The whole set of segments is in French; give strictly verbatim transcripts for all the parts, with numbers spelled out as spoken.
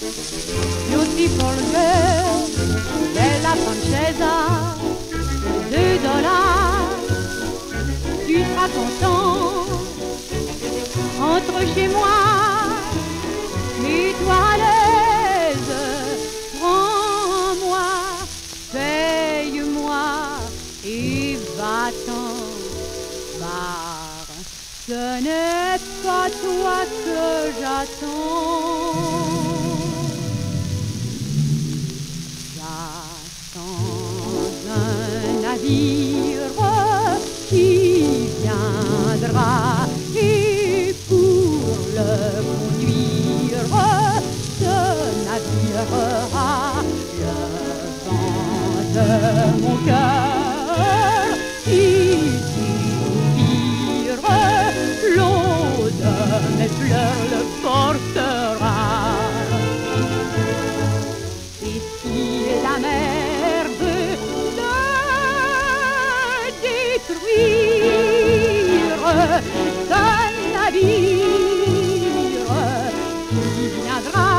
Beauty for the girl de la Francesa, deux dollars, tu seras content. Entre chez moi, mets-toi à l'aise, prends-moi, paye-moi et va-t'en. Car ce n'est pas toi que j'attends. J'attends un navire qui viendra et pour le conduire, ce navire a le vent de mon cœur. Il suffira, l'eau de mes fleurs le portera. Et si la mer veut le détruire, ce navire qui viendra,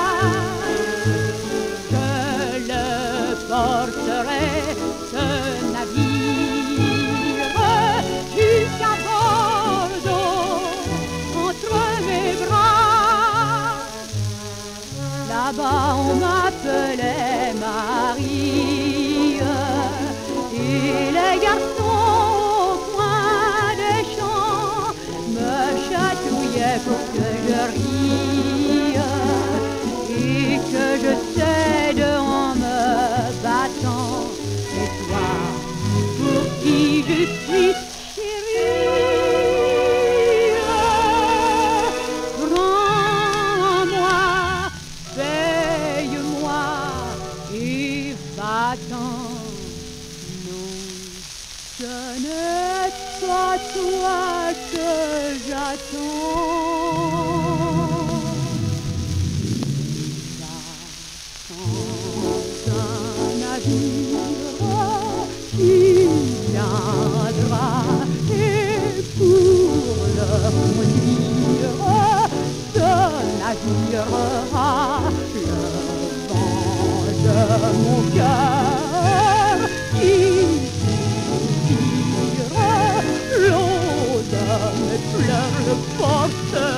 je le porterai, ce navire, jusqu'à Bordeaux, entre mes bras. Là-bas on m'appelait Marie, et les garçons au coin des champs me chatouillaient pour que je rie et que je cède en me battant. Et toi, pour qui je suis chérie, prends-moi, paye-moi et va-t'en. Non, ce n'est pas toi que j'attends. J'attends un navire qui viendra et pour le conduire, ce navire a le vent de mon cœur. Qui suffira, l'eau de mes fleurs le portera.